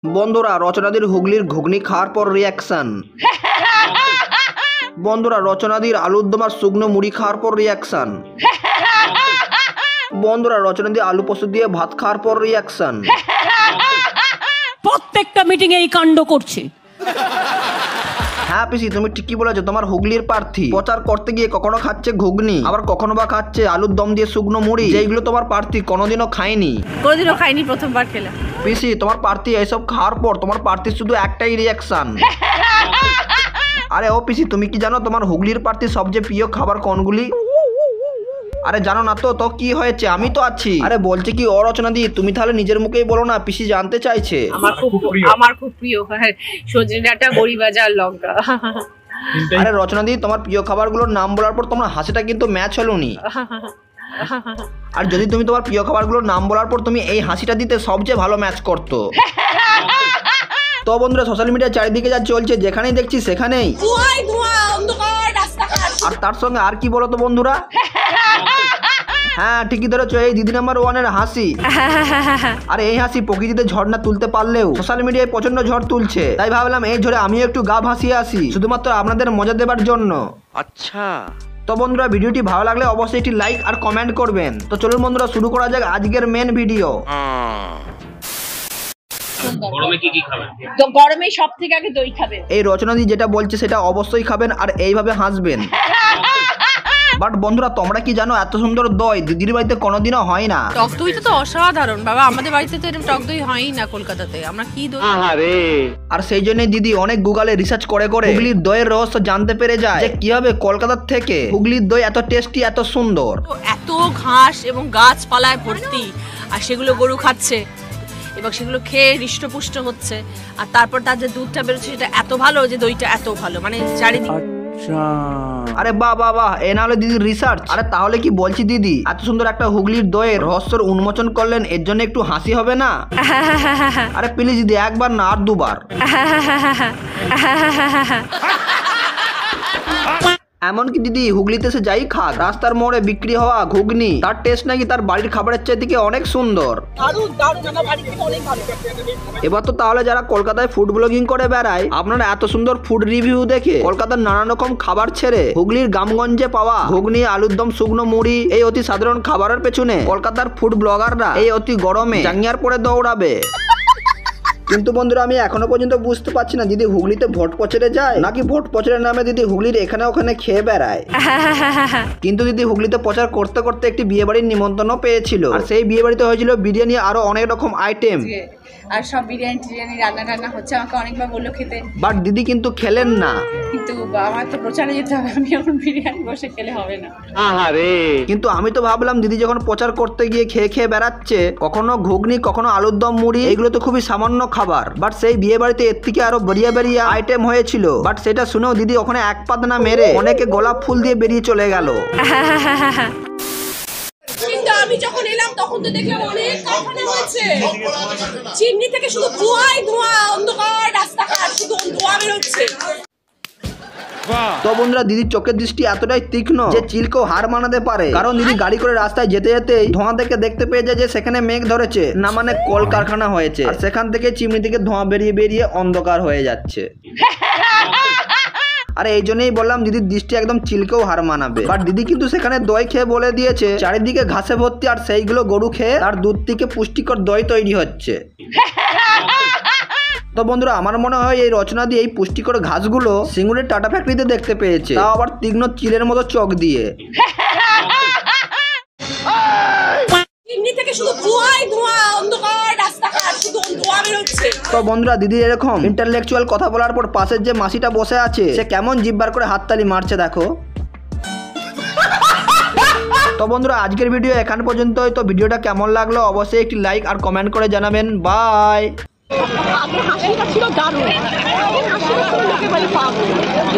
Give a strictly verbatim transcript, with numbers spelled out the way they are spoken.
বন্ধুরা রচনাদির হুগলির ঘুগনি খাওয়ার পর রিয়াকশন। বন্ধুরা রচনাদির আলুর দম আর শুকনো মুড়ি খাওয়ার পর রিয়াকশন। বন্ধুরা রচনাদি আলু পোস্ত দিয়ে ভাত খাওয়ার পর রিয়াকশন। প্রত্যেকটা মিটিং এই কাণ্ড করছে। হ্যাঁ পিসি তুমি ঠিকই বলেছো, তোমার হুগলির প্রার্থী প্রচার করতে গিয়ে কখনো খাচ্ছে ঘুগনি, আবার কখনো বা খাচ্ছে আলুর দম দিয়ে শুকনো মুড়ি, যেগুলো তোমার প্রার্থী কোনোদিনও খায়নি। কোনোদিনও খাইনি, প্রথমবার খেলাম। পিসি তোমার প্রার্থী এইসব খাওয়ার পর তোমার প্রার্থী শুধু একটাই রিয়াকশন। আরে ও পিসি তুমি কি জানো তোমার হুগলির প্রার্থী সবচেয়ে প্রিয় খাবার কোনগুলি? আরে জানো না তো? তো কি হয়েছে, আমি তো আছি। আরে বলছে কি ও রচনাদি, তুমি তাহলে নিজের মুখেই বলো না, পিসি জানতে চাইছে। আমার খুব আমার খুব প্রিয় সজনে ডাঁটা, বড়ি ভাজা আর লঙ্কা। আরে রচনাদি তোমার প্রিয় খাবারগুলোর নাম বলার পর তোমার হাসিটা কিন্তু ম্যাচ হলো নি। আর যদি তুমি তোমার প্রিয় খাবারগুলোর নাম বলার পর তুমি এই হাসিটা দিতে, সবচেয়ে ভালো ম্যাচ করতো। তো বন্ধুরা সোশ্যাল মিডিয়া চারিদিকে যা চলছে, যেখানেই দেখছি সেখানেই আর তার সঙ্গে আর কি বলো তো বন্ধুরা? হ্যাঁ ঠিকই ধরেছো, এই দিদি নাম্বার ওয়ানের হাসি। আর এই হাসি প্রকৃতিতে ঝড় না তুলতে পারলেও সোশ্যাল মিডিয়ায় প্রচন্ড ঝড় তুলছে, তাই ভাবলাম এই ঝড়ে আমিও একটু গা ভাসিয়ে আসি, শুধুমাত্র আপনাদের মজা দেবার জন্য। আচ্ছা তো বন্ধুরা ভিডিওটি ভালো লাগলে অবশ্যই একটি লাইক আর কমেন্ট করবেন। তো চলুন বন্ধুরা শুরু করা যাক আজকের মেন ভিডিও। গরমে কি কি খাবেন? তো গরমে সব থেকে আগে দই খাবেন। এই রচনাদি যেটা বলছে সেটা অবশ্যই খাবেন আর এইভাবে হাসবেন। বাট বন্ধুরা তোমরা কি জানো, এত সুন্দর দই দিদির বাড়িতে কোনোদিনও হয় না। টক দইটা তো অসাধারণ বাবা, আমাদের বাড়িতে তো এরকম টক দই হয়ই না কলকাতাতে। আমরা কি দই? আর সেই জন্যই দিদি অনেক গুগলে রিসার্চ করে করে হুগলির দইয়ের রহস্য জানতে পেরে যায় যে কিভাবে কলকাতার থেকে হুগলির দই এত টেস্টি, এত সুন্দর। এত ঘাস এবং গাছপালায় ভর্তি, আর সেগুলো গরু খাচ্ছে এবং সেগুলো খেয়ে হৃষ্টপুষ্ট হচ্ছে, আর তারপর তার যে দুধটা বেরোচ্ছে সেটা এত ভালো যে দইটা এত ভালো, মানে চারিদিকে। আরে বাহ বাহ বাহ, এ না হলে দিদির রিসার্চ। আরে তাহলে কি বলছি দিদি, এত সুন্দর একটা হুগলির দইয়ের রহস্যর উন্মোচন করলেন, এর জন্য একটু হাসি হবে না? আরে প্লিজ দিদি, একবার না আর দুবার। এমনকি দিদি হুগলিতে সে যাই খাক, রাস্তার মোড়ে বিক্রি হওয়া ঘুগনি, তার টেস্ট নাকি তার বাড়ির খাবারের চেয়ে থেকে অনেক সুন্দর। এবার তো তাহলে যারা কলকাতায় ফুড ব্লগিং করে বেড়ায়, আপনারা এত সুন্দর ফুড রিভিউ দেখে কলকাতার নানান রকম খাবার ছেড়ে হুগলির গ্রামগঞ্জে পাওয়া ঘুগনি, আলুর দম, শুকনো মুড়ি, এই অতি সাধারণ খাবারের পেছনে কলকাতার ফুড ব্লগাররা এই অতি গরমে জাঙ্গিয়ার পরে দৌড়াবে। কিন্তু বন্ধুরা আমি এখনো পর্যন্ত বুঝতে পারছি না দিদি হুগলিতে ভোট প্রচারে যায় নাকি ভোট প্রচারের নামে দিদি হুগলির এখানে ওখানে খেয়ে বেড়ায়। কিন্তু দিদি হুগলিতে প্রচার করতে করতে একটি বিয়ে বাড়ির নিমন্ত্রণ পেয়েছিল, আর সেই বিয়ে বাড়িতে হয়েছিল বিরিয়ানি আরো অনেক রকম আইটেম, আর সব বিরিয়ানি টিরিয়ানি রান্না টান্না হচ্ছে। আমাকে অনেকবার বললো খেতে, বাট দিদি কিন্তু খেলেন না। কিন্তু আমার তো প্রচারে যেতে হবে, আমি এখন বিরিয়ানি বসে খেলে হবে না। কিন্তু আমি তো ভাবলাম দিদি যখন প্রচার করতে গিয়ে খেয়ে খেয়ে বেড়াচ্ছে, কখনো ঘুগনি কখনো আলুর দম মুড়ি, এগুলো তো খুবই সামান্য খাবার, বাট সেই বিয়ে বাড়িতে এর থেকে আরো বেরিয়া বেরিয়া আইটেম হয়েছিল। বাট সেটা শুনেও দিদি ওখানে এক পাত না মেরে অনেকে গোলাপ ফুল দিয়ে বেরিয়ে চলে গেল। কিন্তু আমি যখন এলাম তখন তো দেখলাম অনেক কারখানা হয়েছে, চিমনি থেকে শুধু ধোঁয়াই ধোঁয়া, অন্ধকার রাস্তাঘাট, শুধু ধোঁয়া বেরোচ্ছে। তো বন্ধুরা দিদির চোখের দৃষ্টি এতটাই তীক্ষ্ণ যে চিলকেও হার মানাতে পারে, কারণ দিদি গাড়ি করে রাস্তায় যেতে যেতেই ধোঁয়া থেকে দেখতে পেয়ে যায় যে সেখানে মেঘ ধরেছে, না মানে কল কারখানা হয়েছে, আর সেখান থেকে চিমনি থেকে ধোঁয়া বেরিয়ে বেরিয়ে অন্ধকার হয়ে যাচ্ছে। আরে এই জন্যই বললাম দিদির দৃষ্টি একদম চিলকেও হার মানাবে। বাট দিদি কিন্তু সেখানে দই খেয়ে বলে দিয়েছে চারিদিকে ঘাসে ভর্তি, আর সেইগুলো গরু খেয়ে তার দুধ থেকে পুষ্টিকর দই তৈরি হচ্ছে। তো বন্ধুরা আমার মনে হয় এই রচনা দিয়ে এই পুষ্টিকর ঘাসগুলো সিঙ্গুরের টাটা ফ্যাক্টরিতে দেখতে পেয়েছে, তাও আবার তীক্ষ্ণ চিলের মতো চোখ দিয়ে। চিমনি থেকে শুধু ধোঁয়াই ধোঁয়া, অন্ধকার রাস্তাঘাট, শুধু ধোঁয়া বেরোচ্ছে। তো বন্ধুরা দিদি এরকম ইন্টারলেকচুয়াল কথা বলার পর পাশের যে মাসিটা বসে আছে সে কেমন জিভবার করে হাততালি মারছে দেখো। তো বন্ধুরা আজকের ভিডিও এখান পর্যন্তই। তো ভিডিওটা কেমন লাগলো অবশ্যই একটি লাইক আর কমেন্ট করে জানাবেন। বাই।